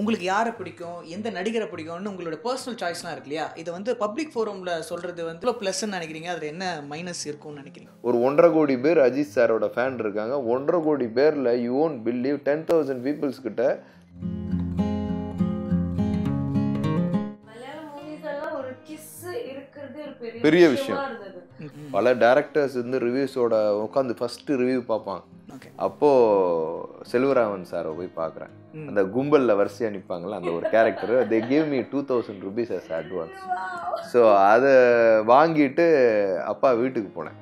உங்களுக்கு யாரை பிடிக்கும், எந்த நடிகரை பிடிக்கும்னு உங்களோட பர்சனல் சாய்ஸ்லாம் இருக்கு இல்லையா, இதை வந்து பப்ளிக் ஃபோரமில் சொல்கிறது வந்து இவ்வளோ ப்ளஸ்ன்னு நினைக்கிறீங்க, அதில் என்ன மைனஸ் இருக்கும்னு நினைக்கிறீங்க? ஒரு 1.5 கோடி பேர் அஜித் சாரோட ஃபேன் இருக்காங்க. 1.5 கோடி பேரில் யூ ஓன்ட் பிலீவ் 10,000 பீப்புள்ஸ் கிட்ட பெரிய விஷயம். பல டைரக்டர்ஸ் வந்து ரிவ்யூஸோட உட்காந்து ஃபர்ஸ்ட் ரிவ்யூ பார்ப்பாங்க. அப்போது செல்வராகவன் சாரை போய் பார்க்குறேன். அந்த கும்பலில் வரிசையாக நிற்பாங்களா, அந்த ஒரு character. They gave me 2000 rupees as advance. So அதை வாங்கிட்டு அப்பா வீட்டுக்கு போனேன்.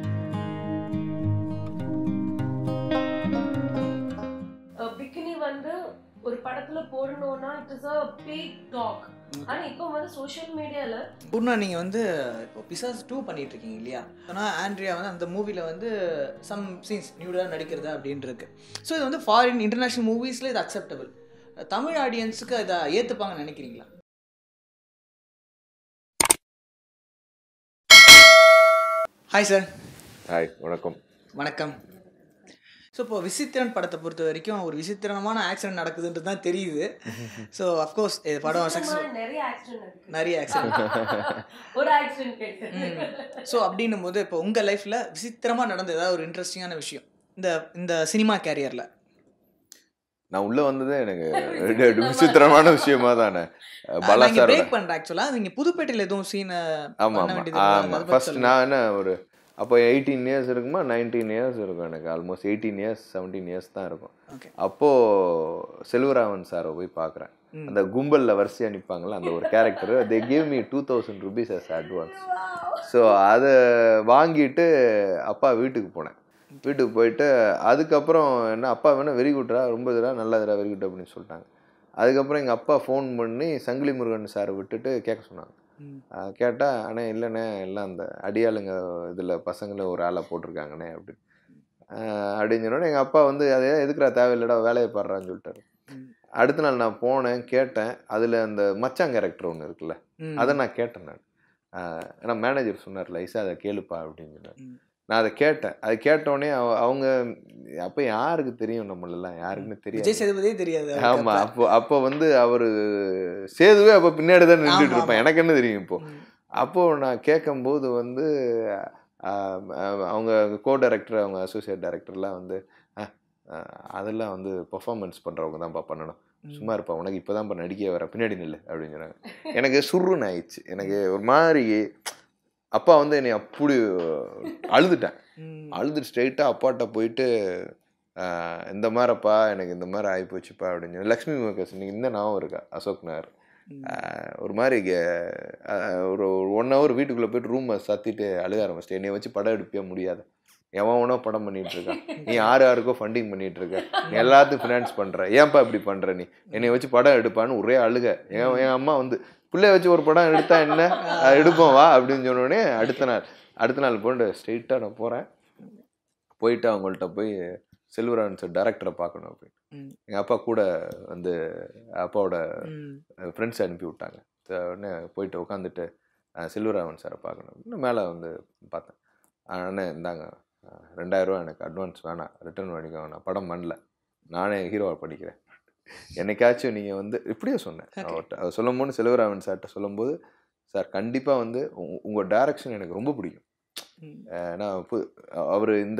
பிகினி வந்து ஒரு படத்துல போடணும்னா it is a big talk. ஆனா இப்போ வந்து சோஷியல் மீடியால பூர்ணா நீங்கள் வந்து இப்போ பிசாசு 2 பண்ணிட்டு இருக்கீங்க இல்லையா? ஆனால் ஆண்ட்ரியா வந்து அந்த மூவியில் வந்து சம் சீன்ஸ் நியூடாக நடிக்கிறது அப்படின்னு இருக்கு. ஸோ இது வந்து ஃபாரின் இன்டர்நேஷ்னல் மூவிஸில் இது அக்செப்டபிள். தமிழ் ஆடியன்ஸுக்கு இதை ஏற்றுப்பாங்கன்னு நினைக்கிறீங்களா? Hi sir. ஹாய், வணக்கம். வணக்கம். ஸோ இப்போ விசித்திரன் படத்தை பொறுத்த வரைக்கும் ஒரு விசித்திரமான ஆக்சிடென்ட் நடக்குதுன்றது தான் தெரியுது. ஸோ அஃப்கோர்ஸ் இது படம் சக்ஸஸ், நிறைய ஆக்சிடென்ட் ஒரு ஆக்சிடென்ட். ஸோ அப்படின்னும் போது இப்போ உங்கள் லைஃப்பில் விசித்திரமாக நடந்த ஏதாவது ஒரு இன்ட்ரெஸ்டிங்கான விஷயம் இந்த சினிமா கேரியரில்? நான் உள்ளே வந்ததே எனக்கு விசித்திரமான விஷயமா தானே. பலாசார் பிரேக் பண்ணுறேன் ஆக்சுவலாக. நீங்கள் புதுப்பேட்டையில் எதுவும் சீனை ஆமாம். ஃபர்ஸ்ட் நான் என்ன ஒரு அப்போ 18 years இருக்குமா, 19 years இருக்கும் எனக்கு. ஆல்மோஸ்ட் 18 years 17 years தான் இருக்கும். அப்போது செல்வராகவன் சாரை போய் பார்க்குறேன். அந்த கும்பலில் வரிசையாக நிற்பாங்களா, அந்த ஒரு character. They gave me 2000 rupees as advance. So அதை வாங்கிட்டு அப்பா வீட்டுக்கு போனேன். வீட்டுக்கு போயிட்டு அதுக்கப்புறம் என்ன, அப்பா வேணால் வெரி குட்ரா, ரொம்ப இதெல்லாம் நல்லதுரா, வெரி குட் அப்படின்னு சொல்லிட்டாங்க. அதுக்கப்புறம் எங்கள் அப்பா ஃபோன் பண்ணி சங்கிலி முருகன் சாரை விட்டுட்டு கேட்க சொன்னாங்க. கேட்டால் அண்ணே இல்லைண்ணே, எல்லாம் அந்த அடியாளுங்க இதில் பசங்களை ஒரு ஆளை போட்டிருக்காங்கண்ணே அப்படின்னு சொன்னோன்னே எங்கள் அப்பா வந்து அதே எதுக்குறா, தேவையில்லடா, வேலையை பாடுறான்னு சொல்லிட்டாரு. அடுத்த நாள் நான் போனேன், கேட்டேன். அதில் அந்த மச்சான் கேரக்டர் ஒன்று இருக்குல்ல, அதை நான் கேட்டேன். நான் ஏன்னா மேனேஜர் சொன்னார்ல, ஐசா அதை கேளுப்பா அப்படின்னு சொன்னார். நான் அதை கேட்டேன். அது கேட்டோடனே அவங்க அப்போ யாருக்கு தெரியும், நம்மளெல்லாம் யாருக்குன்னு தெரியாது, விஜய் சேதுபதியே தெரியாது. ஆமாம். அப்போ வந்து அவர் சேதுவே அப்போ பின்னாடி தான் நின்றுட்டு இருப்பேன், எனக்கு என்ன தெரியும் இப்போ. அப்போது நான் கேட்கும்போது வந்து அவங்க கோ டைரக்டர், அவங்க அசோசியேட் டைரக்டர்லாம் வந்து அதெல்லாம் வந்து பர்ஃபார்மன்ஸ் பண்ணுறவங்க தான்ப்பா பண்ணணும், சும்மா இருப்பா, உனக்கு இப்போ தான்ப்பா நடிக்க வர, பின்னாடி நில்லு அப்படின்னு சொன்னாங்க. எனக்கு சுருன்னு ஆயிடுச்சு. எனக்கு ஒரு மாதிரி அப்பா வந்து என்னை அப்படி அழுதுட்டு ஸ்ட்ரெயிட்டாக அப்பாட்ட போயிட்டு இந்த மாதிரிப்பா எனக்கு இந்த மாதிரி ஆகிப்போச்சுப்பா அப்படின்னு சொல்லி லக்ஷ்மி மேக்கர்ஸ் நீங்கள் இந்த ஞாபகம் இருக்கா, அசோக் நகர், ஒரு மாதிரி ஒரு 1 hour வீட்டுக்குள்ளே போய்ட்டு ரூமை சாத்திட்டு அழுக ஆரம்பிச்சிட்டு, என்னை வச்சு படம் எடுப்பியா, முடியாது, எவனோ படம் பண்ணிகிட்டு இருக்கான், நீ யாருக்கோ ஃபண்டிங் பண்ணிகிட்டு இருக்க, நீ எல்லாத்துக்கும் ஃபினான்ஸ் பண்ணுற, ஏன்ப்பா இப்படி பண்ணுற, நீ என்னை வச்சு படம் எடுப்பான்னு ஒரே அழுக. என் அம்மா வந்து பிள்ளைய வச்சு ஒரு படம் எடுத்தா என்ன, எடுப்போம் வா அப்படின்னு சொன்னோடனே அடுத்த நாள் போட்டு ஸ்ட்ரெயிட்டாக நான் போயிட்டு அவங்கள்ட்ட போய் செல்வராகவன் சார் டைரக்டரை பார்க்கணும் அப்படின்னு எங்கள் அப்பா கூட வந்து அப்பாவோட ஃப்ரெண்ட்ஸ் அனுப்பி விட்டாங்க. உடனே போயிட்டு உட்காந்துட்டு செல்வராகவன் சாரை பார்க்கணும். இன்னும் மேலே வந்து பார்த்தேன். அண்ணே இந்தாங்க 2000 ரூபா எனக்கு அட்வான்ஸ் வேணாம், ரிட்டர்ன் பண்ணிக்க வேணாம், படம் பண்ணல, நானே ஹீரோவை படிக்கிறேன். என்னைக்காச்சும் நீங்கள் வந்து இப்படியே சொன்னேன் அவர்கிட்ட. அவர் சொல்லும்போது செல்வராகவன் சார்கிட்ட சொல்லும்போது, சார் கண்டிப்பாக வந்து உங்கள் டைரக்ஷன் எனக்கு ரொம்ப பிடிக்கும். நான் அவர் இந்த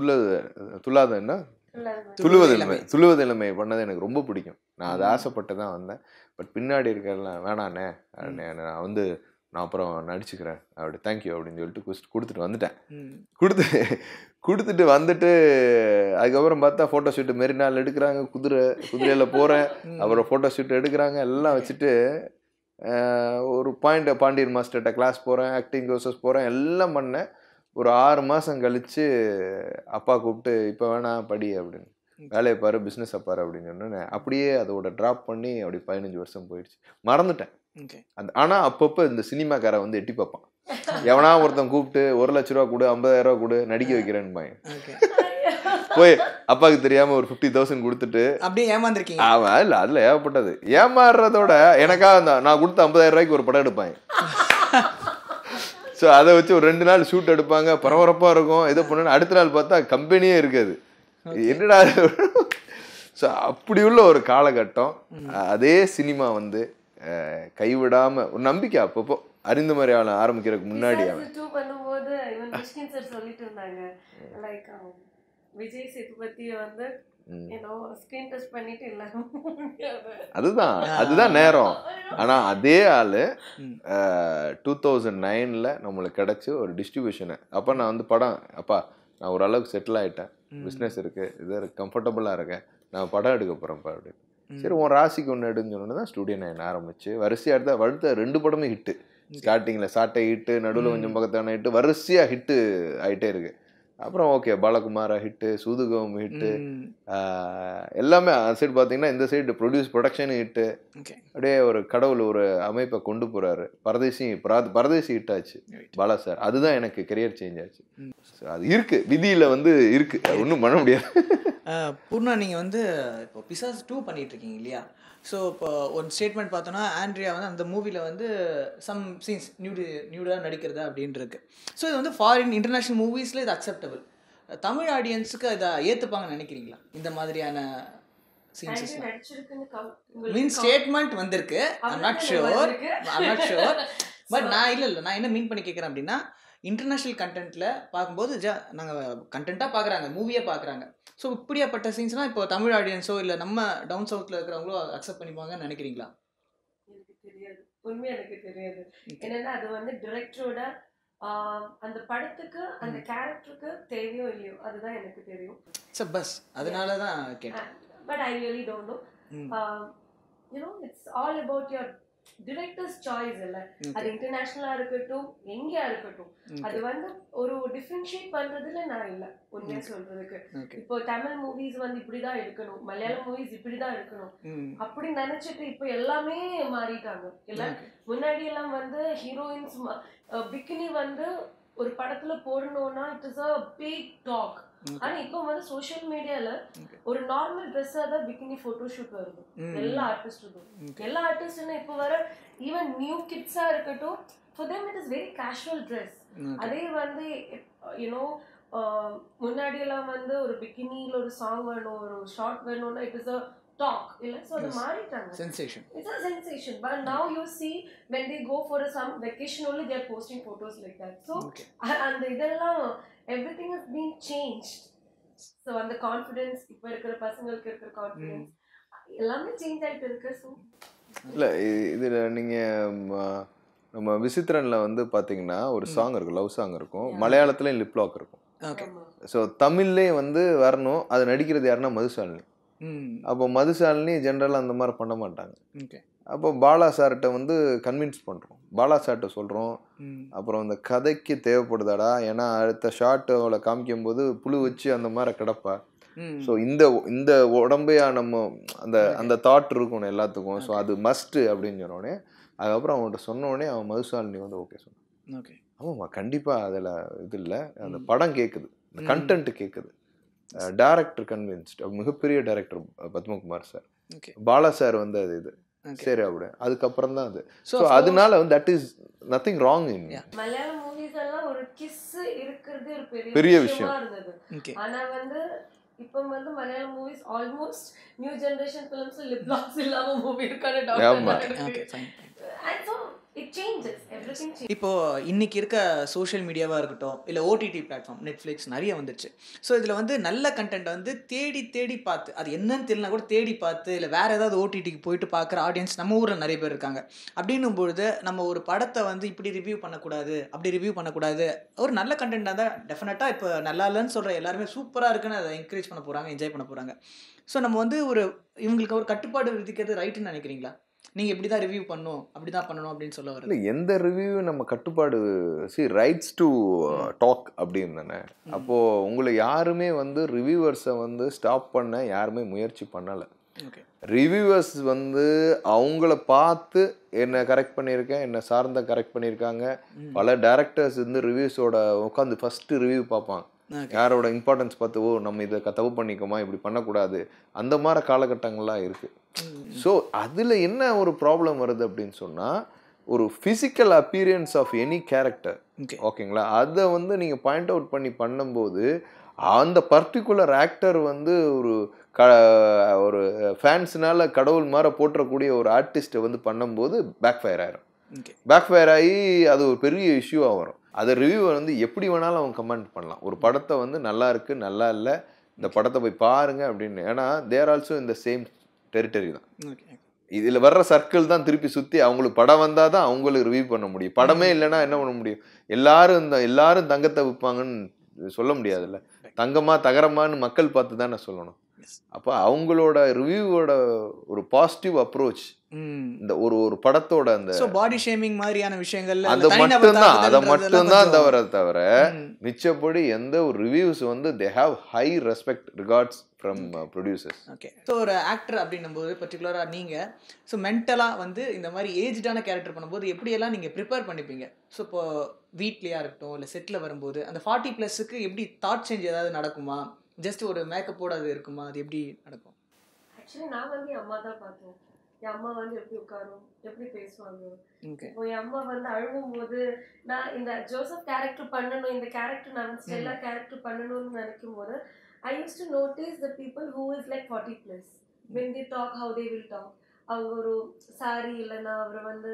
துள்ளுவது இளமை பண்ணது எனக்கு ரொம்ப பிடிக்கும், நான் அதை ஆசைப்பட்டு தான் வந்தேன். பட் பின்னாடி இருக்கலாம் வேணாண்ணே, நான் வந்து நான் அப்புறம் நடிச்சுக்கிறேன் அப்படி, தேங்க்யூ அப்படின்னு சொல்லிட்டு கொடுத்துட்டு வந்துட்டேன். கொடுத்துட்டு வந்துட்டு அதுக்கப்புறம் பார்த்தா ஃபோட்டோ ஷூட்டு மெரினால் எடுக்கிறாங்க, குதிரையில் போகிறேன், அப்புறம் ஃபோட்டோ ஷூட் எடுக்கிறாங்க, எல்லாம் வச்சுட்டு ஒரு பாண்டியன் மாஸ்டர்கிட்ட கிளாஸ் போகிறேன், ஆக்டிங் கோர்சஸ் போகிறேன், எல்லாம் பண்ணேன். ஒரு 6 மாதம் கழித்து அப்பா கூப்பிட்டு இப்போ வேணாம் படி அப்படின்னு, வேலையை பாரு, பிஸ்னஸை பாரு அப்படின்னு சொன்னேன். அப்படியே அதோட ட்ராப் பண்ணி அப்படி 15 வருஷம் போயிடுச்சு, மறந்துட்டேன். ஆனால் அப்பப்போ இந்த சினிமாக்காரை வந்து எட்டி பார்ப்பான், எவனா ஒருத்தன் கூப்பிட்டு 1 லட்ச ரூபா கொடு, 50,000 ரூபா கொடு, நடிக்க வைக்கிறேன்னு போய் அப்பாவுக்கு தெரியாம ஒரு 50,000 கொடுத்துட்டு அப்படியே ஏமாந்துருக்கீங்க. ஆமா, இல்ல அதுல ஏகப்பட்டது. ஏமாறுறதோட எனக்காக நான் கொடுத்த 50,000 ரூபாய்க்கு ஒரு படம் எடுப்பாங்க. ஸோ அதை வச்சு ஒரு 2 நாள் ஷூட் எடுப்பாங்க, பரபரப்பா இருக்கும். இதை பண்ண அடுத்த நாள் பார்த்தா கம்பெனியே இருக்காது, என்னடா. ஸோ அப்படி உள்ள ஒரு காலகட்டம். அதே சினிமா வந்து கைவிடாமல் ஒரு நம்பிக்கை அப்பப்போ அறிந்த மாதிரி ஆரம்பிக்கிறதுக்கு முன்னாடி பண்ணும்போது இவன் மிஷ்கின் சார் சொல்லிட்டு இருந்தாங்க லைக் விஜய் சேதுபதியை வந்து அதுதான் நேரம். ஆனா அதே ஆளு 2009 நம்மளுக்கு கிடைச்ச ஒரு டிஸ்ட்ரிபியூஷனு. அப்ப நான் வந்து படம் அப்பா நான் ஓரளவுக்கு செட்டில் ஆயிட்டேன், பிஸ்னஸ் இருக்கு, இது கம்ஃபர்டபுளா இருக்கேன், நான் படம் எடுக்க போறேன்ப்பா அப்படின்னு. சரி உன் ராசிக்கு ஒன்று எடுன்னு சொன்னோன்னு தான் ஸ்டூடியோ 9 ஆரம்பிச்சு வரிசையா அடுத்த 2 படமே ஹிட்டு. ஸ்டார்டிங்ல சாட்டை ஹிட்டு, நடுவில் கொஞ்சம் பக்கத்தான ஹிட்டு, வரிசையா ஹிட்டு ஆயிட்டே இருக்கு. அப்புறம் ஓகே பாலகுமாரா ஹிட்டு, சூதுகம் ஹிட்டு, எல்லாமே அந்த சைடு பார்த்தீங்கன்னா இந்த சைடு ப்ரொடக்ஷன் ஹிட்டு. அப்படியே ஒரு கடவுள் ஒரு அமைப்பை கொண்டு போறாரு. பரதேசி ஹிட் ஆச்சு பாலா சார். அதுதான் எனக்கு கெரியர் சேஞ்ச் ஆச்சு. அது இருக்கு விதியில வந்து இருக்கு, ஒன்றும் பண்ண முடியாது. பூர்ணா நீங்கள் வந்து இப்போ பிசாஸ் 2 பண்ணிட்டு இருக்கீங்க இல்லையா? ஸோ இப்போ ஒரு ஸ்டேட்மெண்ட் பார்த்தோன்னா ஆண்ட்ரியா வந்து அந்த மூவியில் வந்து சம் சீன்ஸ் நியூடாக நடிக்கிறதா அப்படின்னு இருக்கு. ஸோ இது வந்து ஃபாரின் இன்டர்நேஷ்னல் மூவிஸில் இது அக்செப்டபிள். தமிழ் ஆடியன்ஸுக்கு இதை ஏற்றுப்பாங்கன்னு நினைக்கிறீங்களா? இந்த மாதிரியான சீன்ஸ் மீன் ஸ்டேட்மெண்ட் வந்திருக்கு. I'm not sure. பட் நான் இல்லை நான் என்ன மீன் பண்ணி கேட்குறேன் அப்படின்னா, இன்டர்நேஷ்னல் கண்டென்ட்டில் பார்க்கும்போது நாங்கள் கண்டென்ட்டாக பார்க்குறாங்க, மூவியாக பார்க்குறாங்க. ஸோ இப்படியாப்பட்ட சீன்ஸ்னால் இப்போ தமிழ் ஆடியன்ஸோ இல்லை நம்ம டவுன் சவுத்தில் இருக்கிறவங்களோ அக்செப்ட் பண்ணிப்பாங்கன்னு நினைக்கிறீங்களா? எனக்கு தெரியாது, உண்மையாக எனக்கு தெரியாது. என்னென்னா அது வந்து டிரெக்டரோட அந்த படத்துக்கு அந்த கேரக்டருக்கு தேவையோ இல்லையோ அதுதான் எனக்கு தெரியும். சார் பஸ் அதனால தான் கேட்டேன். But I really don't know. You know it's all about your director's choice. இல்லை அது இன்டர்நேஷ்னலாக இருக்கட்டும் எங்கேயா இருக்கட்டும், அது வந்து ஒரு டிஃப்ரென்ஷியேட் பண்ணுறதுல நான் இல்லை உண்மையாக சொல்றதுக்கு. இப்போ தமிழ் மூவிஸ் வந்து இப்படிதான் இருக்கணும், மலையாளம் மூவிஸ் இப்படிதான் இருக்கணும் அப்படி நினைச்சிட்டு இப்போ எல்லாமே மாறிட்டாங்க. இல்லை முன்னாடி எல்லாம் வந்து ஹீரோயின்ஸ் பிக்கினி வந்து ஒரு படத்துல போடணும்னா it is a big talk. ஆனா இப்போ வந்து சோஷியல் மீடியால ஒரு நார்மல் ட்ரெஸ்ஸா தான் பிகினி போட்டோ ஷூட் வருது எல்லா ஆர்டிஸ்டும். இப்போ வர ஈவன் நியூ கிட்ஸா இருக்கட்டும், for them it is very casual dress. அதே வந்து யூனோ முன்னாடி எல்லாம் வந்து ஒரு பிகினில ஒரு சாங் வேணும், ஒரு ஷார்ட் வேணும்னா it is a talk illa so the maritanga sensation, it's a sensation. But now you see when they go for some vacation only they are posting photos like that. So and idella everything has been changed. So and the confidence ipo irukra pasangalukku irukra confidence ellame change aayittu irukku. So இல்ல இதுல நீங்க நம்ம விசித்திரன்ல வந்து பாத்தீங்கன்னா ஒரு song இருக்கும், love song இருக்கும், மலையாளத்துலயும் லிப் லாக் இருக்கும். ஸோ தமிழ்லேயும் வந்து வரணும். அது நடிக்கிறது யாருன்னா மதுசாலினி. அப்போ மதுசாலினி ஜென்ரலாக அந்த மாதிரி பண்ண மாட்டாங்க. அப்போ பாலா சார்கிட்ட வந்து கன்வின்ஸ் பண்ணுறோம், பாலா சார்கிட்ட சொல்கிறோம். அப்புறம் அந்த கதைக்கு தேவைப்படுதாடா, ஏன்னா அடுத்த ஷார்ட் அவளை காமிக்கும் போது புழு வச்சு அந்த மாதிரி கிடப்பா. ஸோ இந்த உடம்பையா நம்ம அந்த தாட் இருக்கணும் எல்லாத்துக்கும். ஸோ அது மஸ்ட்டு அப்படின்னு சொன்னோடனே அதுக்கப்புறம் அவன்கிட்ட சொன்னோடனே அவன் மதுசாலினி வந்து ஓகே சொன்னான். ஆமாம்மா கண்டிப்பாக அதில் இது இல்லை, அந்த படம் கேட்குது, அந்த கண்டென்ட் கேட்குது. டைரக்டர் கன்வின்ஸ்ட், மிகப்பெரிய director Padmakumar sir, Bala sir வந்து அது இது சரி அப்படி அதுக்கப்புறம் தான் அது. ஸோ அதனால வந்து that is nothing wrong in Malayalam movies எல்லாம் ஒரு கிஸ் இருக்கிறது ஒரு பெரிய விஷயம் இருந்தது. ஆனா வந்து இப்போ வந்து Malayalam movies almost new generation films lip locks இல்லாம மூவி இருக்கான டவுட். இப்போ இன்னைக்கு இருக்க சோஷியல் மீடியாவாக இருக்கட்டும் இல்லை ஓடிடி பிளாட்ஃபார்ம் நெட்ஃப்ளிக்ஸ் நிறைய வந்துடுச்சு. ஸோ இதில் வந்து நல்ல கண்டென்ட் வந்து தேடி பார்த்து அது என்னன்னு தெரியலனா கூட தேடி பார்த்து இல்லை வேறு ஏதாவது ஓடிடிக்கு போயிட்டு பார்க்குற ஆடியன்ஸ் நம்ம ஊரில் நிறைய பேர் இருக்காங்க. அப்படின்னும் பொழுது நம்ம ஒரு படத்தை வந்து இப்படி ரிவ்யூ பண்ணக்கூடாது அப்படி ரிவ்யூ பண்ணக்கூடாது, ஒரு நல்ல கண்டென்ட்டாக தான் டெஃபினட்டாக இப்போ நல்லா இல்லைன்னு சொல்கிற எல்லாருமே சூப்பராக இருக்குன்னு அதை என்கரேஜ் பண்ண போகிறாங்க, என்ஜாய் பண்ண போகிறாங்க. ஸோ நம்ம வந்து இவங்களுக்கு ஒரு கட்டுப்பாடு விதிக்கிறது ரைட்டுன்னு நினைக்கிறீங்களா? நீங்கள் எப்படி தான் ரிவ்யூ பண்ணணும் அப்படி தான் பண்ணணும் அப்படின்னு சொல்ல வரல. எந்த ரிவ்யூ நம்ம கட்டுப்பாடு ரைட்ஸ் டு டாக் அப்படின்னு தானே. அப்போது உங்களை யாருமே வந்து ரிவ்யூவர்ஸை வந்து ஸ்டாப் பண்ண யாருமே முயற்சி பண்ணலை. ரிவ்யூவர்ஸ் வந்து அவங்கள பார்த்து என்ன கரெக்ட் பண்ணியிருக்கேன், என்ன சார்ந்த கரெக்ட் பண்ணியிருக்காங்க. பல டேரக்டர்ஸ் வந்து ரிவ்யூஸோட உட்காந்து ஃபஸ்ட்டு ரிவ்யூ பார்ப்பாங்க, யாரோட இம்பார்ட்டன்ஸ் பார்த்து ஓ நம்ம இதை தப்பு பண்ணிக்கோமா இப்படி பண்ணக்கூடாது, அந்த மாதிரி காலகட்டங்கள்லாம் இருக்குது. ஸோ அதில் என்ன ஒரு ப்ராப்ளம் வருது அப்படின்னு சொன்னால், ஒரு physical appearance of any character ஓகேங்களா, அதை வந்து நீங்கள் பாயிண்ட் அவுட் பண்ணும்போது அந்த பர்டிகுலர் ஆக்டர் வந்து ஒரு ஃபேன்ஸ்னால கடவுள் மாதிரி போற்றக்கூடிய ஒரு ஆர்டிஸ்ட்டை வந்து பண்ணும்போது பேக் ஃபயர் ஆயிரும். பேக் ஃபயர் ஆகி அது ஒரு பெரிய இஷ்யூவாக வரும். அதை ரிவ்யூவை வந்து எப்படி வேணாலும் அவங்க கமெண்ட் பண்ணலாம். ஒரு படத்தை வந்து நல்லா இருக்கு, நல்லா இல்லை, இந்த படத்தை போய் பாருங்க அப்படின்னு. ஏன்னா தேர் ஆல்சோ இந்த சேம் டெரிட்டரி தான். இதில் வர்ற சர்க்கிள் தான் திருப்பி சுற்றி அவங்களுக்கு படம் வந்தால் தான் அவங்களுக்கு ரிவ்யூ பண்ண முடியும். படமே இல்லைன்னா என்ன பண்ண முடியும்? எல்லாரும் தங்கத்தை விற்பாங்கன்னு சொல்ல முடியாதுல்ல. தங்கமா தகரமான்னு மக்கள் பார்த்து தானே சொல்லணும். அப்போ அவங்களோட ரிவ்யூவோட ஒரு பாசிட்டிவ் அப்ரோச் இந்த ஒரு படத்தோட அந்த பாடி ஷேமிங் மாதிரியான விஷயங்கள் அதை மட்டும்தான் தவிர மிச்சப்படி எந்த ஒரு ரிவ்யூஸ் வந்து they have high respect regards from producers. Okay. So ஒரு ஆக்டர் அப்படின்னும் போது பர்டிகுலராக நீங்கள் ஸோ மென்டலாக வந்து இந்த மாதிரி ஏஜ்டான கேரக்டர் பண்ணும்போது எப்படியெல்லாம் நீங்கள் ப்ரிப்பேர் பண்ணிப்பீங்க? ஸோ இப்போ வீட்லேயா இருக்கட்டும் இல்லை செட்டில் வரும்போது அந்த 40+ எப்படி தாட் சேஞ்ச் ஏதாவது நடக்குமா? ஜஸ்ட் ஒரு மேக்கப்போட அது இருக்குமா? அது எப்படி நடக்கும்? ஆக்சுவலி நான் வந்து என் அம்மா தான் பார்த்தேன். என் அம்மா வந்து எப்படி உட்காரும், எப்படி பேசுவாங்க. இப்போ என் அம்மா வந்து அழுவும் போது நான் இந்த ஜோசப் கேரக்டர் பண்ணணும், இந்த கேரக்டர் நான் ஸ்டெல்லா கேரக்டர் பண்ணணும்னு நினைக்கும் போது I used to notice the people who is like 40+. When they talk, how they will talk. அவங்க ஒரு சாரி இல்லைன்னா அவர் வந்து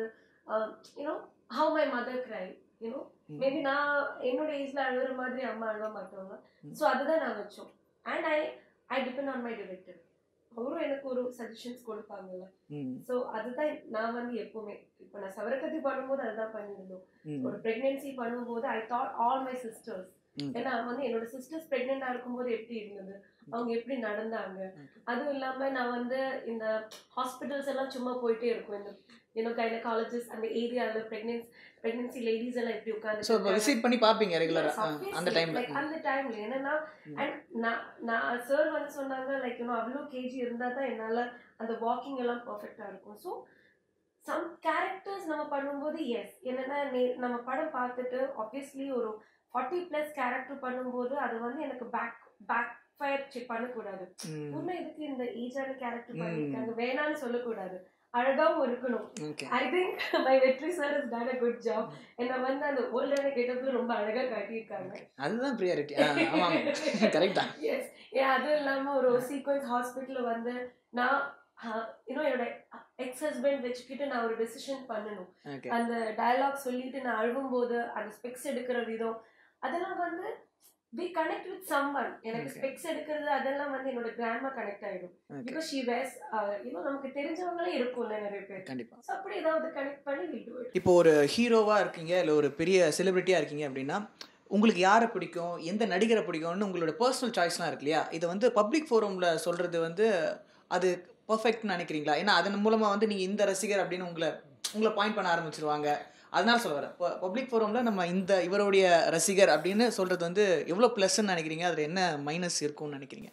how my mother cry, maybe நான் என்னோட ஏஜ்ல அழுகிற மாதிரி அம்மா அழுவ மாட்டாங்க. ஸோ அதுதான் நான் வச்சோம். And I depend on my director. அவரும் எனக்கு ஒரு சஜஷன்ஸ் கொடுப்பாங்கல்ல. ஸோ அதுதான் நான் வந்து எப்பவுமே இப்போ நான் சவரக்கத்தி பண்ணும்போது அதுதான் பண்ணியிருந்தோம். ஒரு பிரெக்னன்சி பண்ணும்போது I thought all my sisters. ஏன்னா வந்து என்னோட சிஸ்டர்ஸ் பிரெக்னெண்டா இருக்கும்போது எப்படி இருந்தது, அவங்க எப்படி நடந்தாங்க. அதுவும் இல்லாம நான் வந்து இந்த ஹாஸ்பிட்டல்ஸ் எல்லாம் சும்மா போயிட்டே இருக்கும். இந்த கைனகாலஜிஸ்ட் அந்த ஏரியால பிரெக்னன்சி லேடிஸ் எல்லாம் எப்படி உட்கார்ந்து சோ விசிட் பண்ணி பாப்பீங்க ரெகுலரா அந்த டைம்ல. என்னன்னா நான் சார் வந்து சொன்னாங்க லைக் அவ்வளோ கேஜி இருந்தா தான் என்னால அந்த வாக்கிங் எல்லாம் பர்ஃபெக்டா இருக்கும். ஸோ சம் கேரக்டர்ஸ் நம்ம பண்ணும்போது எஸ் என்னன்னா நம்ம படம் பார்த்துட்டு ஆப்வியஸ்லி ஒரு 40+ கேரக்டர் பண்ணும்போது அது வந்து எனக்கு பேக் ஃபயர் பண்ணக்கூடாது. பூர்ணா இதுக்கு இந்த ஏஜான கேரக்டர் பண்ணிருக்காங்க வேணான்னு சொல்லக்கூடாது, அழகாவும் இருக்கணும். I think my Vetri sir is done a good job. என்ன வந்து அந்த ஓல்டான கெட்டப்ல ரொம்ப அழகா காட்டியிருக்காங்க. அதுதான் பிரியாரிட்டி. ஆமா கரெக்ட்டா. எஸ் அது இல்லாம ஒரு சீக்வென்ஸ் ஹாஸ்பிட்டல்ல வந்து நான் என்னோட எக்ஸ் ஹஸ்பண்ட் வச்சுக்கிட்டு நான் ஒரு டெசிஷன் பண்ணணும். அந்த டயலாக் சொல்லிட்டு நான் அழுவும்போது அந்த ஸ்பெக்ஸ் எடுக்கிற விதம் அதெல்லாம் வந்து we connect with someone. எனக்கு ஸ்பெக்ஸ் எடுக்கிறது அதெல்லாம் வந்து என்னோட கிராண்ட்மா கனெக்ட் ஆயிடும். because she wears நமக்கு தெரிஞ்சவங்களே இருக்கும்ல நிறைய பேர். கண்டிப்பா. சோ அப்படி ஏதாவது கனெக்ட் பண்ணி we do it. இப்போ ஒரு ஹீரோவா இருக்கீங்க இல்ல ஒரு பெரிய செலிபிரிட்டியா இருக்கீங்க அப்படின்னா உங்களுக்கு யாரை பிடிக்கும், எந்த நடிகரை பிடிக்கும்னு உங்களோட பர்சனல் சாய்ஸ்லாம் இருக்கு இல்லையா? இது வந்து பப்ளிக் ஃபோரம்ல சொல்றது வந்து அது பர்ஃபெக்ட்னு நினைக்கிறீங்களா? ஏன்னா அதன் மூலமா வந்து நீங்க இந்த ரசிகர் அப்படின்னு உங்களை பாயிண்ட் பண்ண ஆரம்பிச்சிருவாங்க. அதனால சொல்ல வரேன், பப்ளிக் ஃபோரமில் நம்ம இவருடைய ரசிகர் அப்படின்னு சொல்கிறது வந்து எவ்வளோ ப்ளஸ்ன்னு நினைக்கிறீங்க? அதில் என்ன மைனஸ் இருக்கும்னு நினைக்கிறீங்க?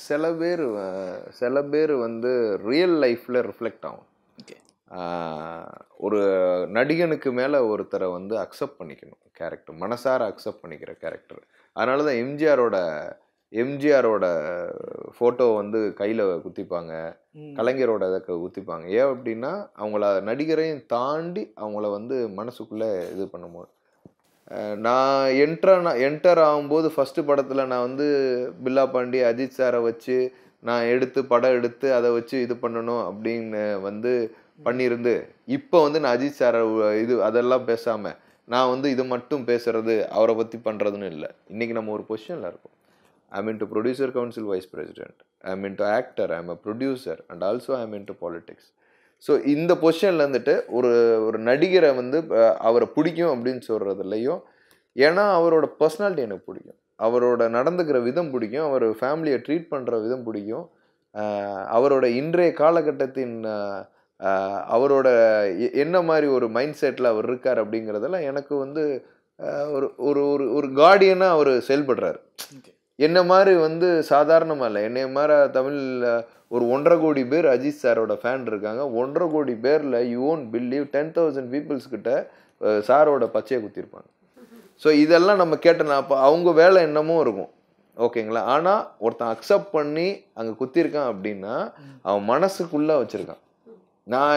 சில பேர் வந்து ரியல் லைஃப்பில் ரிஃப்ளெக்ட் ஆகும். ஓகே. ஒரு நடிகனுக்கு மேலே ஒருத்தரை வந்து அக்செப்ட் பண்ணிக்கணும் கேரக்டர், மனசார அக்செப்ட் பண்ணிக்கிற கேரக்டர். அதனால தான் எம்ஜிஆரோட ஃபோட்டோ வந்து கையில் குத்திப்பாங்க, கலைஞரோட இதை குத்திப்பாங்க. ஏன் அப்படின்னா அவங்கள நடிகரையும் தாண்டி அவங்கள வந்து மனசுக்குள்ளே இது பண்ணும்போது. நான் என்டர் ஆகும்போது ஃபஸ்ட்டு படத்தில் நான் வந்து பில்லா பாண்டி அஜித் சாரை வச்சு நான் படம் எடுத்து அதை வச்சு இது பண்ணணும் அப்படின்னு வந்து பண்ணியிருந்து இப்போ வந்து நான் அஜித் சாரை அதெல்லாம் பேசாமல் நான் வந்து இது மட்டும் பேசுறது அவரை பற்றி பண்ணுறதுன்னு இல்லை. இன்றைக்கி நம்ம ஒரு பொசிஷனில் இருக்கோம். I'm into producer council vice president, I'm into actor, I'm a producer and also I'm into politics. So இந்த பொசிஷனில் வந்துட்டு ஒரு நடிகரை வந்து அவரை பிடிக்கும் அப்படின்னு சொல்கிறதுலையும், ஏன்னா அவரோட பர்சனாலிட்டி எனக்கு பிடிக்கும், அவரோட நடந்துக்கிற விதம் பிடிக்கும், அவர் ஃபேமிலியை ட்ரீட் பண்ணுற விதம் பிடிக்கும், அவரோட இன்றைய காலகட்டத்தின் அவரோட என்ன மாதிரி ஒரு மைண்ட் செட்டில் அவர் இருக்கார் அப்படிங்கிறதெல்லாம் எனக்கு வந்து ஒரு கார்டியனாக அவர் செயல்படுறாரு. என்ன மாதிரி வந்து சாதாரணமாக இல்லை, என்னைய மாதிரி தமிழில் ஒரு 1.5 கோடி பேர் அஜித் சாரோட ஃபேன் இருக்காங்க. 1.5 கோடி பேரில் யூ ஓன்ட் பிலீவ் 10,000 பீப்புள்ஸ் கிட்ட சாரோட பச்சையை குத்திருப்பாங்க. ஸோ இதெல்லாம் நம்ம கேட்டோன்னா அப்போ அவங்க வேலை என்னமோ இருக்கும், ஓகேங்களா? ஆனால் ஒருத்தன் அக்செப்ட் பண்ணி அங்கே குத்திருக்கான் அப்படின்னா அவன் மனசுக்குள்ளே வச்சுருக்கான்.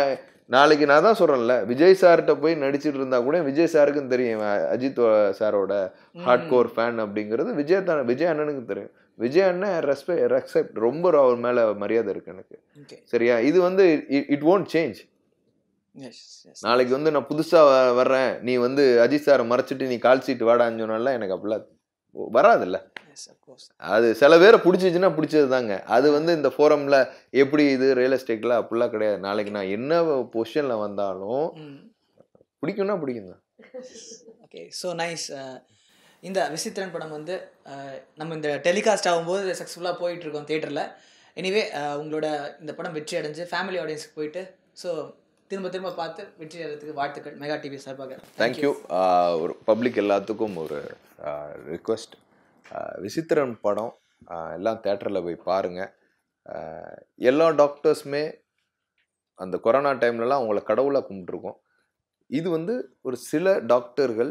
நாளைக்கு நான் தான் சொல்கிறேன்ல, விஜய் சார்கிட்ட போய் நடிச்சிட்டு இருந்தா கூட விஜய் சாருக்கும் தெரியும் அஜித் சாரோட ஹார்ட் கோர் ஃபேன் அப்படிங்கிறது. விஜய் அண்ணனுக்கு தெரியும். விஜய் அண்ணன் ரெஸ்பெக்ட் ரொம்ப அவர் மேலே மரியாதை இருக்கு எனக்கு. சரியா? இது வந்து இட் won't சேஞ்ச். நாளைக்கு வந்து நான் புதுசாக வர்றேன், நீ வந்து அஜித் சாரை மறைச்சிட்டு நீ கால் சீட்டு வாடான்னு சொன்னால எனக்கு அப்படிலாம் வராதுல்ல. அது சில பேரை பிடிச்சிச்சுன்னா பிடிச்சது தாங்க. அது வந்து இந்த ஃபோரமில் எப்படி இது ரியல் எஸ்டேட்ல அப்படிலாம் கிடையாது. நாளைக்கு நான் என்ன பொசிஷனில் வந்தாலும் பிடிக்கும்னா பிடிக்கும் தான். Okay, so nice. இந்த விசித்திரன் படம் வந்து நம்ம இந்த டெலிகாஸ்ட் ஆகும்போது சக்ஸஸ்ஃபுல்லாக போயிட்டுருக்கோம் தியேட்டரில். எனிவே உங்களோட இந்த படம் வெற்றி அடைஞ்சு ஃபேமிலி ஆடியன்ஸுக்கு போயிட்டு ஸோ திரும்ப பார்த்து வெற்றி அடைறதுக்கு வாழ்த்துக்கள் மெகா டிவி சார்பாக. தேங்க்யூ. ஒரு பப்ளிக் எல்லாத்துக்கும் ஒரு ரிக்வெஸ்ட், விசித்திரன் படம் எல்லாம் தேட்டரில் போய் பாருங்கள். எல்லா டாக்டர்ஸுமே அந்த கொரோனா டைம்லலாம் அவங்கள கடவுளாக கும்பிட்ருக்கோம். இது வந்து ஒரு சில டாக்டர்கள்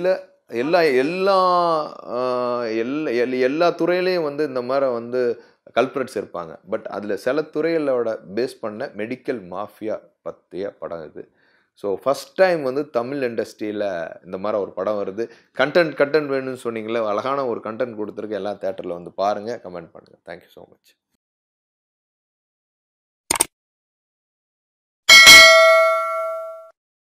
எல்லா துறையிலையும் வந்து இந்த மாதிரி வந்து கல்ப்ரேட்ஸ் இருப்பாங்க. பட் அதில் சில துறைகளோட பேஸ் பண்ண மெடிக்கல் மாஃபியா பற்றிய படம் இது. ஸோ ஃபஸ்ட் டைம் வந்து தமிழ் இண்டஸ்ட்ரியில் இந்த மாதிரி ஒரு படம் வருது. கண்டென்ட் வேணும்னு சொன்னீங்களே, அழகான ஒரு கண்டென்ட் கொடுத்துருக்கு. எல்லாம் தேட்டரில் வந்து பாருங்கள், கமெண்ட் பண்ணுங்கள். Thank you so much.